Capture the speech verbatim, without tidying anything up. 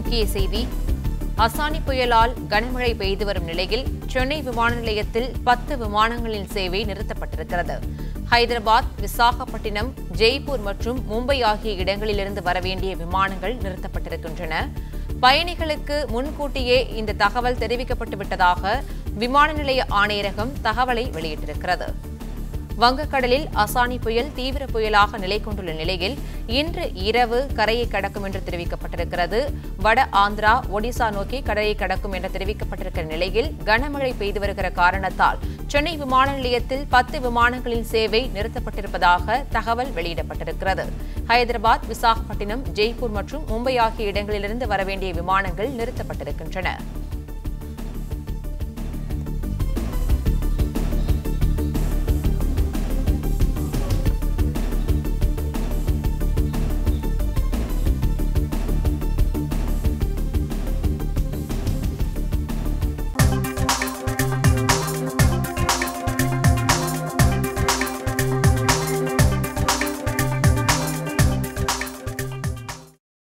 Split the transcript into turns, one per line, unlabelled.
முக்கிய செய்தி. அசானி புயலால் கனமழை பெய்து வரும் நிலையில் சென்னை விமான நிலையத்தில் பத்து விமானங்களின் சேவை நிறுத்தப்பட்டிருக்கிறது. ஹைதராபாத், விசாகப்பட்டினம், ஜெய்ப்பூர் மற்றும் மும்பை ஆகிய இடங்களிலிருந்து வரவேண்டிய விமானங்கள் நிறுத்தப்பட்டிருக்கின்றன. பயணிகளுக்கு முன்கூட்டியே இந்த தகவல் தெரிவிக்கப்பட்டுவிட்டதாக விமான நிலைய ஆணையரகம் தகவலை வெளியிட்டிருக்கிறது. வங்கக்கடலில் அசானி புயல் தீவிர புயலாக நிலை கொண்டுள்ள நிலையில் இன்று இரவு கரையை கடக்கும் என்று தெரிவிக்கப்பட்டிருக்கிறது. வட ஆந்திரா, ஒடிசா நோக்கி கரையை கடக்கும் என்று தெரிவிக்கப்பட்டிருக்கிற நிலையில் கனமழை பெய்து வருகிற காரணத்தால் சென்னை விமான நிலையத்தில் பத்து விமானங்களின் சேவை நிறுத்தப்பட்டிருப்பதாக தகவல் வெளியிடப்பட்டிருக்கிறது. ஹைதராபாத், விசாகப்பட்டினம், ஜெய்ப்பூர் மற்றும் மும்பை ஆகிய இடங்களிலிருந்து வரவேண்டிய விமானங்கள் நிறுத்தப்பட்டிருக்கின்றன.